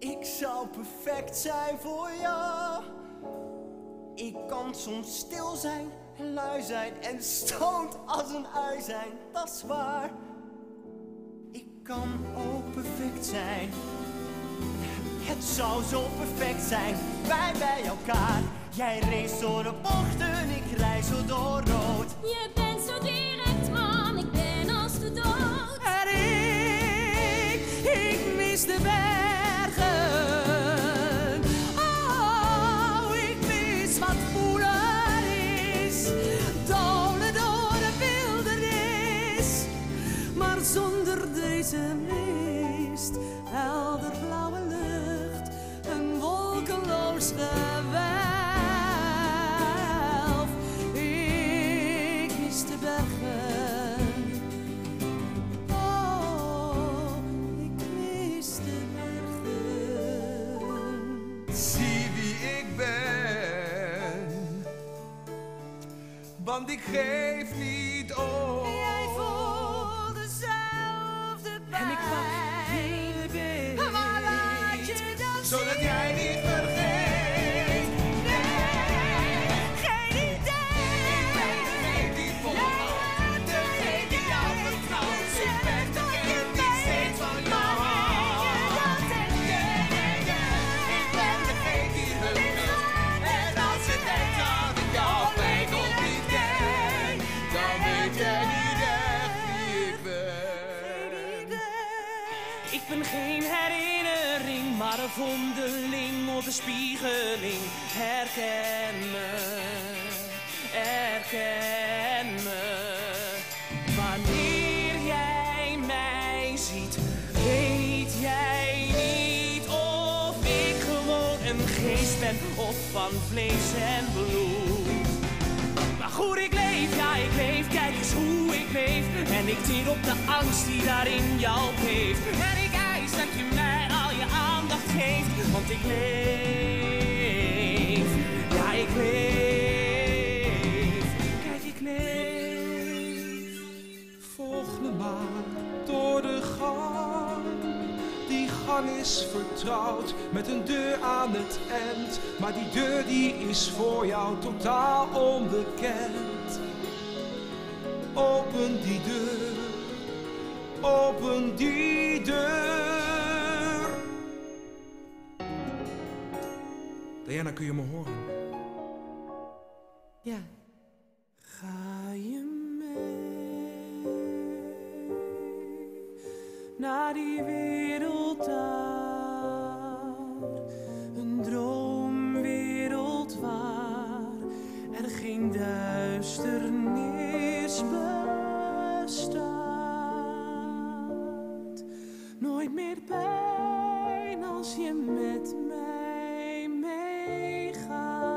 Ik zou perfect zijn voor jou. Ik kan soms stil zijn, lui zijn en stoned als een ui zijn, dat is waar. Ik kan ook perfect zijn. Het zou zo perfect zijn, wij bij elkaar. Jij race door de bochten, ik rij zo door rood. Je bent zo direct, man, ik ben als de dood. En ik mis de bergen. Oh, ik mis wat voelen is. Dolen door de wildernis. Maar zonder deze mist, helder blauwe lucht, een wolkeloos gewelf. Ik mis de bergen. Oh, ik mis de bergen. Zie wie ik ben, want ik geef niet op. Jij voelt dezelfde pijn. En ik wacht hier weer. Maar laat je dan Zodat jij niet vergeet. Nee, geen idee. Ik ben degene die volhoudt, degene die jou vertrouwt. Ik ben degene die steeds van jou houdt. Ik ben degene die huldigt. En als je denkt dat ik jou weet of niet denk, dan weet je niet echt wie ik ben. Ik ben geen herinnering, maar een vondeling of een spiegeling. Herken me, herken me. Wanneer jij mij ziet, weet jij niet of ik gewoon een geest ben of van vlees en bloed. Maar goed, ik leef, ja ik leef, kijk eens hoe ik leef. En ik teer op de angst die daar in jou leeft. En ik eis dat je mij al je aandacht geeft. Want ik leef, ja ik leef. Kijk, ik leef. Volg me maar door de gang. Die gang is vertrouwd met een deur aan het eind. Maar die deur die is voor jou totaal onbekend. Open die deur, open die deur. Diana, kun je me horen? Ja. Ga je mee naar die wereld daar, een droomwereld waar er geen duisternis bestaat. Nooit meer pijn als je met mij meegaat.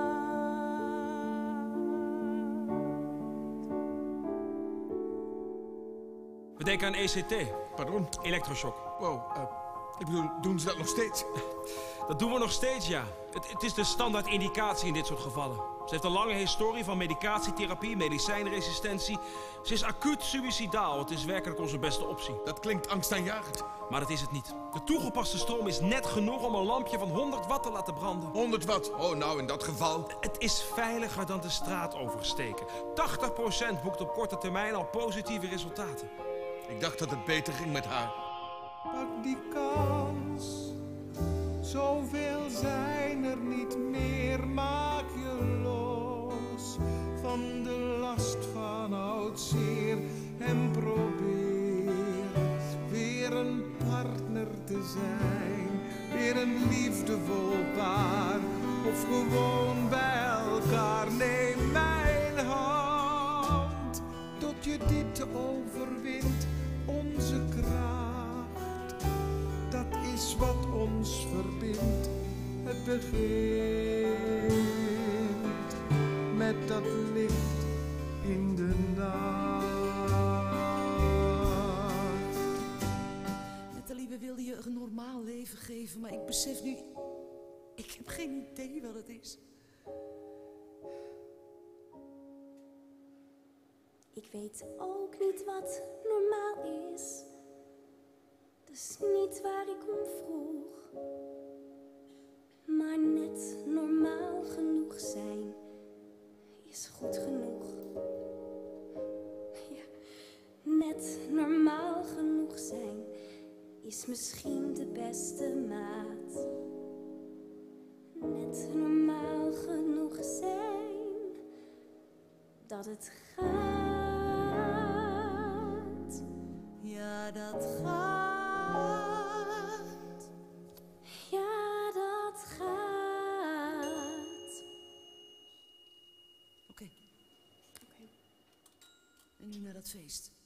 We denken aan ECT, Pardon? elektroshock. Wow, ik bedoel, doen ze dat nog steeds? Dat doen we nog steeds, ja. Het is de standaard indicatie in dit soort gevallen. Ze heeft een lange historie van medicatietherapie, medicijnresistentie. Ze is acuut suïcidaal. Het is werkelijk onze beste optie. Dat klinkt angstaanjagend. Maar dat is het niet. De toegepaste stroom is net genoeg om een lampje van 100 watt te laten branden. 100 watt. Oh, nou, in dat geval. Het is veiliger dan de straat oversteken. 80% boekt op korte termijn al positieve resultaten. Ik dacht dat het beter ging met haar. Pak die kans, zoveel zijn er niet meer. Maak je los van de last van oud zeer en probeer weer een partner te zijn, weer een liefdevol paar of gewoon bij elkaar. Neem mijn hand tot je dit overwint. Onze kracht, dat is wat ons verbindt. Het begint met dat licht in de nacht. Nathalie, we wilden je een normaal leven geven, maar ik besef nu, ik heb geen idee wat het is. Ik weet ook niet wat normaal is. Dat is niet waar ik om vroeg. dat het gaat. Ja, dat gaat. Ja, dat gaat. Oké. En nu naar dat feest.